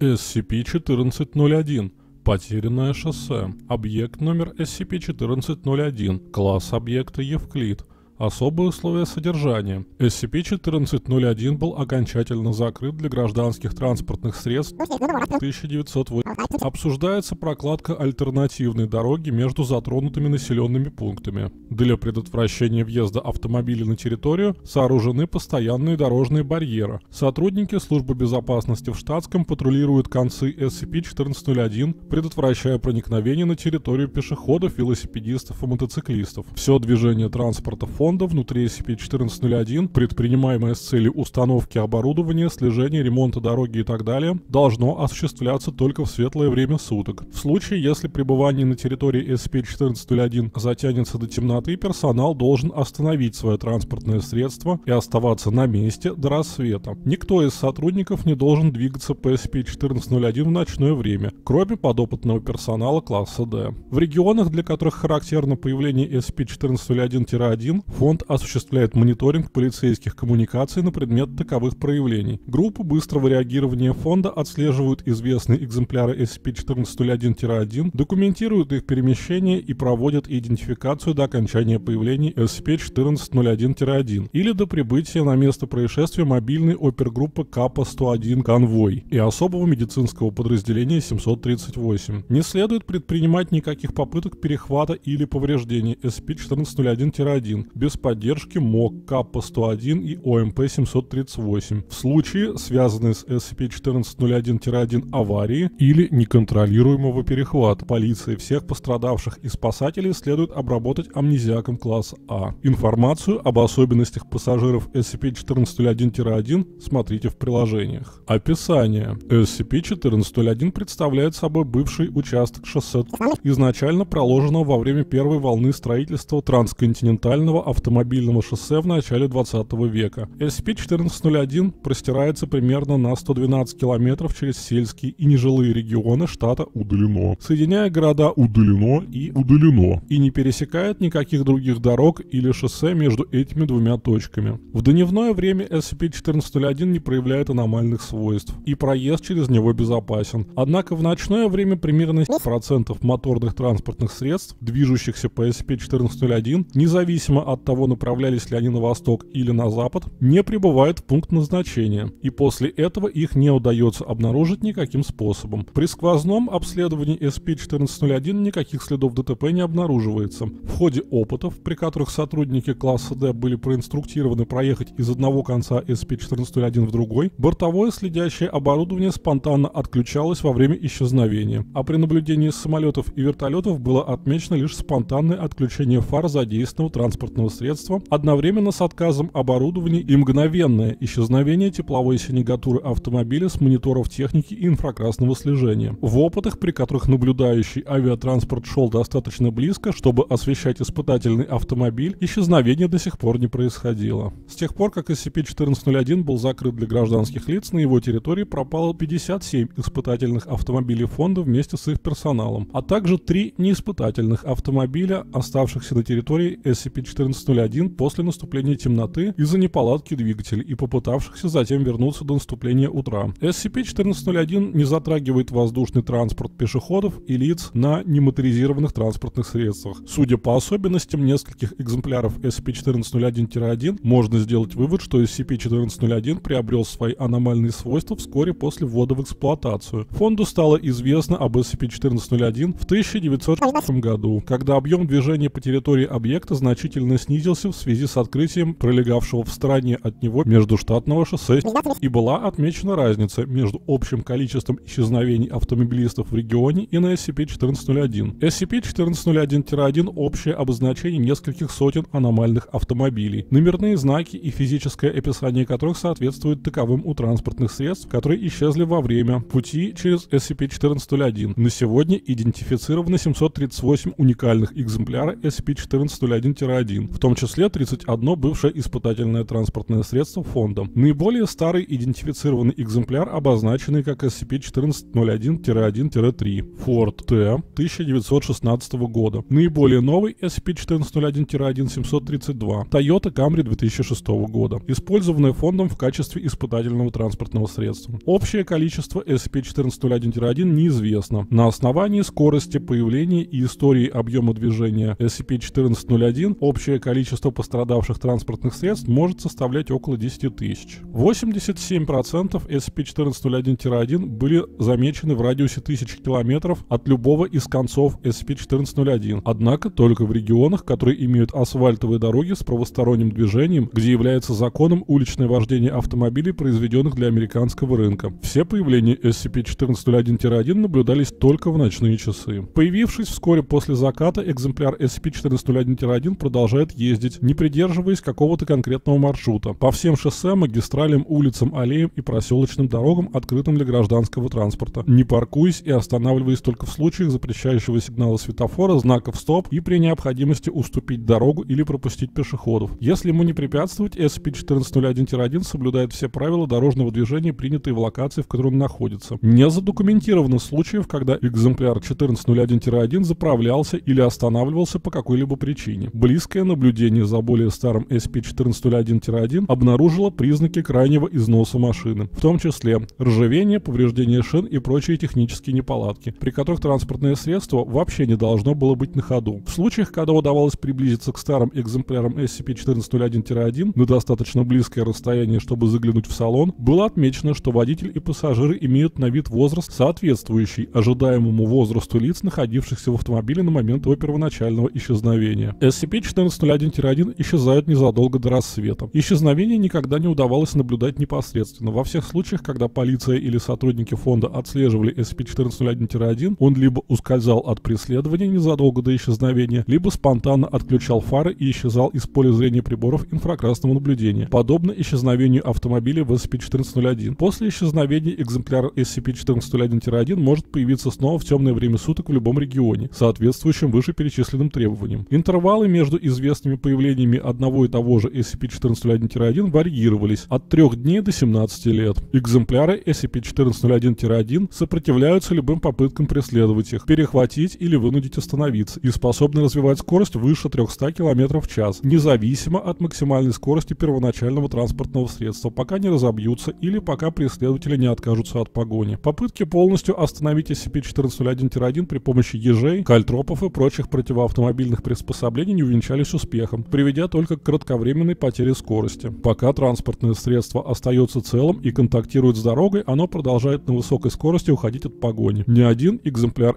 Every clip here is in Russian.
SCP-1401. Потерянное шоссе. Объект номер SCP-1401. Класс объекта Евклид. Особые условия содержания. SCP-1401 был окончательно закрыт для гражданских транспортных средств в 1908. Обсуждается прокладка альтернативной дороги между затронутыми населенными пунктами. Для предотвращения въезда автомобилей на территорию сооружены постоянные дорожные барьеры. Сотрудники службы безопасности в штатском патрулируют концы SCP-1401, предотвращая проникновение на территорию пешеходов, велосипедистов и мотоциклистов. Все движение транспорта фонда внутри SCP-1401, предпринимаемое с целью установки оборудования, слежения, ремонта дороги и так далее, должно осуществляться только в светлое время суток. В случае, если пребывание на территории SCP-1401 затянется до темноты, персонал должен остановить свое транспортное средство и оставаться на месте до рассвета. Никто из сотрудников не должен двигаться по SCP-1401 в ночное время, кроме подопытного персонала класса D. В регионах, для которых характерно появление SCP-1401-1, фонд осуществляет мониторинг полицейских коммуникаций на предмет таковых проявлений. Группы быстрого реагирования фонда отслеживают известные экземпляры SCP-1401-1, документируют их перемещение и проводят идентификацию до окончания появления SCP-1401-1 или до прибытия на место происшествия мобильной опергруппы КАПа-101 «Конвой» и особого медицинского подразделения 738. Не следует предпринимать никаких попыток перехвата или повреждения SCP-1401-1 без поддержки МОК, КАПа-101 и ОМП-738 в случае, связанной с SCP-1401-1 аварии или неконтролируемого перехвата. Полиции всех пострадавших и спасателей следует обработать амнезиаком класса А. Информацию об особенностях пассажиров SCP-1401-1 смотрите в приложениях. Описание. SCP-1401 представляет собой бывший участок шоссе, изначально проложенного во время первой волны строительства трансконтинентального автомобильного шоссе в начале 20 века. SCP-1401 простирается примерно на 112 километров через сельские и нежилые регионы штата Удалено, соединяя города Удалено и не пересекает никаких других дорог или шоссе между этими двумя точками. В дневное время SCP-1401 не проявляет аномальных свойств, и проезд через него безопасен. Однако в ночное время примерно 7% моторных транспортных средств, движущихся по SCP-1401, независимо от того, направлялись ли они на восток или на запад, не прибывают в пункт назначения, и после этого их не удается обнаружить никаким способом. При сквозном обследовании SCP-1401 никаких следов ДТП не обнаруживается. В ходе опытов, при которых сотрудники класса D были проинструктированы проехать из одного конца SCP-1401 в другой, бортовое следящее оборудование спонтанно отключалось во время исчезновения, а при наблюдении с самолетов и вертолетов было отмечено лишь спонтанное отключение фар задействованного транспортного средства одновременно с отказом оборудования и мгновенное исчезновение тепловой сигнатуры автомобиля с мониторов техники и инфракрасного слежения. В опытах, при которых наблюдающий авиатранспорт шел достаточно близко, чтобы освещать испытательный автомобиль, исчезновение до сих пор не происходило. С тех пор, как SCP-1401 был закрыт для гражданских лиц, на его территории пропало 57 испытательных автомобилей фонда вместе с их персоналом, а также 3 неиспытательных автомобиля, оставшихся на территории SCP-1401 после наступления темноты из-за неполадки двигателей и попытавшихся затем вернуться до наступления утра. SCP-1401 не затрагивает воздушный транспорт пешеходов и лиц на немоторизированных транспортных средствах. Судя по особенностям нескольких экземпляров SCP-1401-1, можно сделать вывод, что SCP-1401 приобрел свои аномальные свойства вскоре после ввода в эксплуатацию. Фонду стало известно об SCP-1401 в 1906 году, когда объем движения по территории объекта значительно снизился в связи с открытием пролегавшего в стороне от него междуштатного шоссе, и была отмечена разница между общим количеством исчезновений автомобилистов в регионе и на SCP-1401. SCP-1401-1 – общее обозначение нескольких сотен аномальных автомобилей, номерные знаки и физическое описание которых соответствует таковым у транспортных средств, которые исчезли во время пути через SCP-1401. На сегодня идентифицировано 738 уникальных экземпляра SCP-1401-1, в том числе 31 бывшее испытательное транспортное средство фонда. Наиболее старый идентифицированный экземпляр, обозначенный как SCP-1401 SCP-1401-1-3, Ford T 1916 года. Наиболее новый SCP-1401-1-732, Toyota Camry 2006 года, использованная фондом в качестве испытательного транспортного средства. Общее количество SCP-1401-1 неизвестно. На основании скорости появления и истории объема движения SCP-1401 общее количество пострадавших транспортных средств может составлять около 10 тысяч. 87% SCP-1401-1 были замечены в радиусе 1000 километров от любого из концов SCP-1401, однако только в регионах, которые имеют асфальтовые дороги с правосторонним движением, где является законом уличное вождение автомобилей, произведенных для американского рынка. Все появления SCP-1401-1 наблюдались только в ночные часы. Появившись вскоре после заката, экземпляр SCP-1401-1 продолжает ездить, не придерживаясь какого-то конкретного маршрута, по всем шоссе, магистралям, улицам, аллеям и проселочным дорогам, открытым для гражданского транспорта, не паркуясь и останавливаясь только в случаях запрещающего сигнала светофора, знаков «Стоп» и при необходимости уступить дорогу или пропустить пешеходов. Если ему не препятствовать, SCP-1401-1 соблюдает все правила дорожного движения, принятые в локации, в которой он находится. Не задокументировано случаев, когда экземпляр 1401-1 заправлялся или останавливался по какой-либо причине. Близкое наблюдение за более старым SCP-1401-1 обнаружило признаки крайнего износа машины, в том числе ржавение, повреждение шин и прочие технические неполадки, при которых транспортное средство вообще не должно было быть на ходу. В случаях, когда удавалось приблизиться к старым экземплярам SCP-1401-1 на достаточно близкое расстояние, чтобы заглянуть в салон, было отмечено, что водитель и пассажиры имеют на вид возраст, соответствующий ожидаемому возрасту лиц, находившихся в автомобиле на момент его первоначального исчезновения. SCP-1401-1 исчезают незадолго до рассвета. Исчезновение никогда не удавалось наблюдать непосредственно. Во всех случаях, когда полиция или сотрудники фонда отслеживали SCP-1401-1, он либо ускользал от преследования незадолго до исчезновения, либо спонтанно отключал фары и исчезал из поля зрения приборов инфракрасного наблюдения, подобно исчезновению автомобиля в SCP-1401. После исчезновения экземпляр SCP-1401-1 может появиться снова в темное время суток в любом регионе, соответствующем вышеперечисленным требованиям. Интервалы между известными появлениями одного и того же SCP-1401-1 варьировались от 3 дней до 17 лет. Экземпляры SCP-1401-1 сопротивляются любым попыткам преследовать их, перехватить или вынудить остановиться и способны развивать скорость выше 300 км в час, независимо от максимальной скорости первоначального транспортного средства, пока не разобьются или пока преследователи не откажутся от погони. Попытки полностью остановить SCP-1401-1 при помощи ежей, кальтропов и прочих противоавтомобильных приспособлений не увенчались успехом, приведя только к кратковременной потере скорости. Пока транспортное средство остается целым и контактирует с дорогой, оно продолжает на высокой скорости уходить от погони. Ни один экземпляр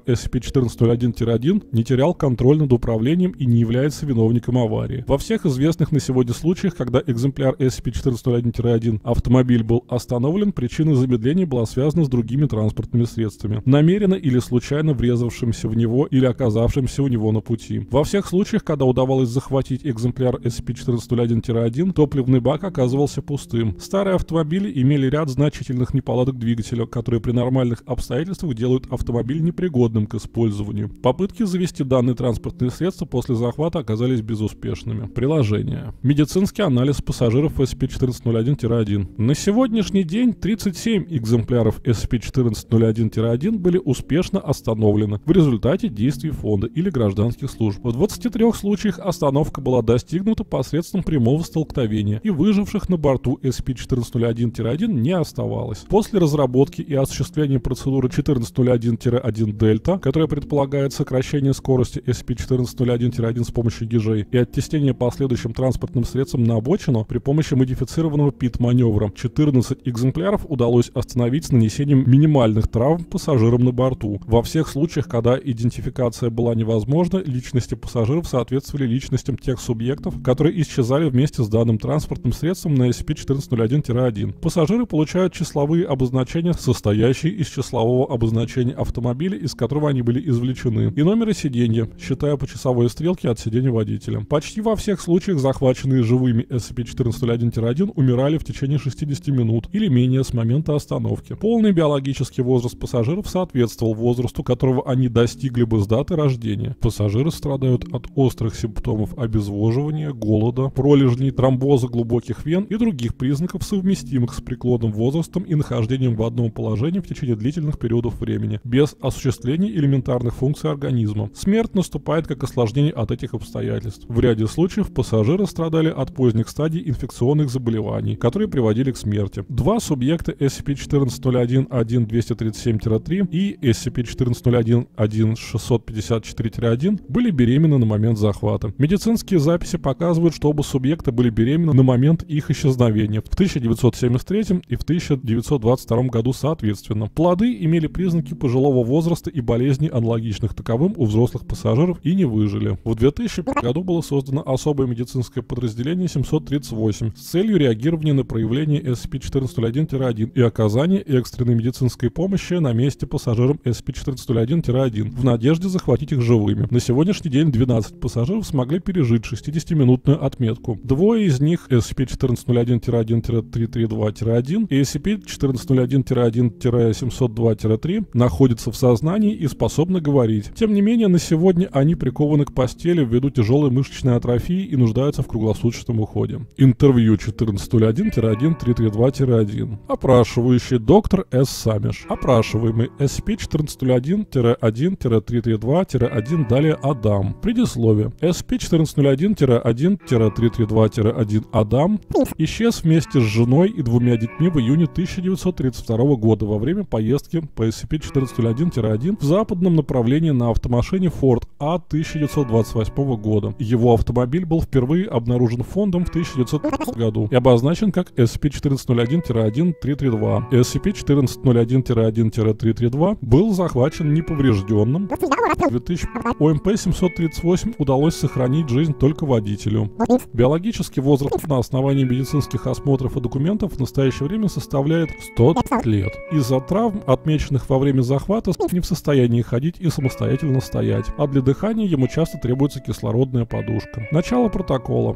SCP-1401-1 не терял контроль над управлением и не является виновником аварии. Во всех известных на сегодня случаях, когда экземпляр SCP-1401-1 автомобиль был остановлен, причина замедления была связана с другими транспортными средствами, намеренно или случайно врезавшимся в него или оказавшимся у него на пути. Во всех случаях, когда удавалось захватить экземпляр SCP-1401-1, топливный бак оказывался пустым. Старые автомобили имели ряд значительных неполадок двигателя, которые при нормальных обстоятельствах делают автомобиль непригодным к использованию. Попытки завести данные транспортные средства после захвата оказались безуспешными. Приложение. Медицинский анализ пассажиров SCP-1401-1. На сегодняшний день 37 экземпляров SCP-1401-1 были успешно остановлены в результате действий фонда или гражданских служб. В 23 случаях остановка была достигнута посредством прямого столкновения, и выживших на борту SCP-1401-1 не оставалось. После разработки и осуществления процедуры 1401-1 Дельта, которая предполагает сокращение скорости SCP-1401-1 с помощью ежей и оттеснение последующим транспортным средством на обочину при помощи модифицированного ПИТ-маневра, 14 экземпляров удалось остановить с нанесением минимальных травм пассажирам на борту. Во всех случаях, когда идентификация была невозможна, личности пассажиров соответствовали личностям тех субъектов, которые исчезали вместе с данным транспортным средством на SCP-1401-1. Пассажиры получают числовые обозначения, состоящие из числового обозначения автомобиля, из которого они были извлечены, и номера сиденья, считая по часовой стрелке от сиденья водителя. Почти во всех случаях захваченные живыми SCP-1401-1 умирали в течение 60 минут или менее с момента остановки. Полный биологический возраст пассажиров соответствовал возрасту, которого они достигли бы с даты рождения. Пассажиры страдают от острых симптомов обезвоживания, голода, пролежней, тромбоза глубоких вен и других признаков, совместимых с преклонным возрастом и нахождением в одном положении в течение длительного длительных периодов времени, без осуществления элементарных функций организма. Смерть наступает как осложнение от этих обстоятельств. В ряде случаев пассажиры страдали от поздних стадий инфекционных заболеваний, которые приводили к смерти. Два субъекта SCP-1401-1-237-3 и SCP-1401-1-654-1 были беременны на момент захвата. Медицинские записи показывают, что оба субъекта были беременны на момент их исчезновения в 1973 и в 1922 году соответственно. Плоды имели признаки пожилого возраста и болезней, аналогичных таковым у взрослых пассажиров, и не выжили. В 2005 году было создано особое медицинское подразделение 738 с целью реагирования на проявление SCP-1401-1 и оказания экстренной медицинской помощи на месте пассажирам SCP-1401-1 в надежде захватить их живыми. На сегодняшний день 12 пассажиров смогли пережить 60-минутную отметку. Двое из них SCP-1401-1-332-1 и SCP-1401-1-702-3 находятся в сознании и способны говорить. Тем не менее, на сегодня они прикованы к постели ввиду тяжелой мышечной атрофии и нуждаются в круглосуточном уходе. Интервью 1401-1-332-1. Опрашивающий доктор С. Самиш. Опрашиваемый SCP-1401-1-332-1 далее Адам. Предисловие. SCP-1401-1-332-1 Адам исчез вместе с женой и двумя детьми в июне 1932 года во время поездки по SCP-1401-1 в западном направлении на автомашине Ford А 1928 года. Его автомобиль был впервые обнаружен фондом в 1900 году и обозначен как SCP-1401-1-332. SCP-1401-1-332 был захвачен неповрежденным. В 2000 ОМП-738 удалось сохранить жизнь только водителю. Биологический возраст на основании медицинских осмотров и документов в настоящее время составляет 100 лет. Из-за травм, отмеченных во время захвата, не в состоянии ходить и самостоятельно стоять, а для дыхания ему часто требуется кислородная подушка. Начало протокола.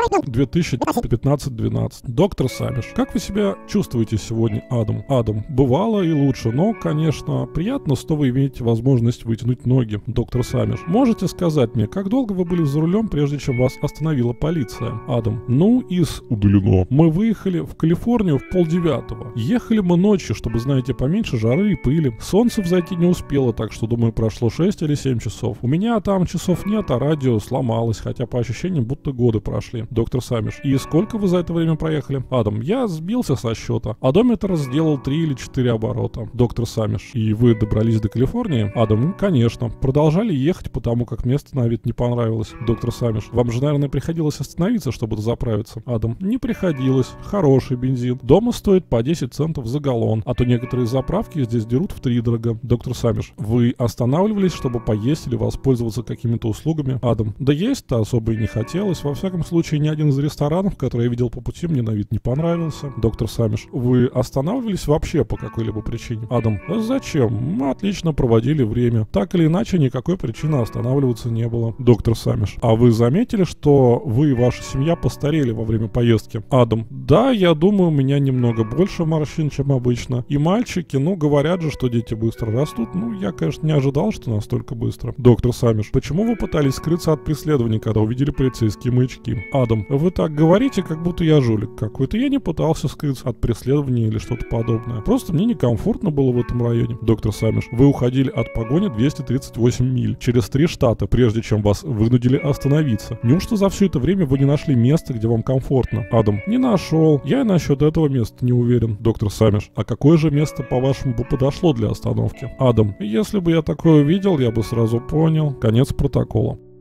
2015-12. Доктор Самиш. Как вы себя чувствуете сегодня, Адам? Адам. Бывало и лучше, но, конечно, приятно, что вы имеете возможность вытянуть ноги. Доктор Самиш. Можете сказать мне, как долго вы были за рулем, прежде чем вас остановила полиция? Адам. Ну, из удалено. Мы выехали в Калифорнию в 8:30. Ехали мы ночью, чтобы, знаете, поменьше жары и пыли. Солнце взойти не успело, так что, думаю, прошло 6 или 7 часов. У меня там часов нет, а радио сломалось, хотя по ощущениям будто годы прошли. Доктор Самиш. И сколько вы за это время проехали? Адам. Я сбился со счета. Одометр сделал 3 или 4 оборота. Доктор Самиш. И вы добрались до Калифорнии? Адам. Конечно. Продолжали ехать, потому как место на вид не понравилось. Доктор Самиш. Вам же, наверное, приходилось остановиться, чтобы заправиться? Адам. Не приходилось. Хороший бензин. Дома стоит по 10 центов за галлон, а то некоторые заправки здесь дерут втридорога. Доктор Самиш. Вы останавливались, чтобы поесть или воспользоваться какими-то услугами? Адам. Да есть-то особо и не хотелось. Во всяком случае, ни один из ресторанов, который я видел по пути, мне на вид не понравился. Доктор Самиш. Вы останавливались вообще по какой-либо причине? Адам. Да зачем? Мы отлично проводили время. Так или иначе, никакой причины останавливаться не было. Доктор Самиш. А вы заметили, что вы и ваша семья постарели во время поездки? Адам. Да, я думаю, у меня немного больше морщин, чем обычно. И мальчики, ну, говорят же, что дети быстро растут. Ну, я, конечно, не ожидал, что настолько быстро. Доктор Самиш. Почему вы пытались скрыться от преследования, когда увидели полицейские маячки? Адам. Вы так говорите, как будто я жулик какой-то. Я не пытался скрыться от преследования или что-то подобное. Просто мне некомфортно было в этом районе. Доктор Самиш. Вы уходили от погони 238 миль через 3 штата, прежде чем вас вынудили остановиться. Неужто за все это время вы не нашли место, где вам комфортно? Адам. Не нашел. Я и насчет этого места не уверен. Доктор Самиш. А какое же место, по-вашему, бы подошло для остановки? Адам. Если бы я такое увидел, я бы сразу понял. Конец протокола.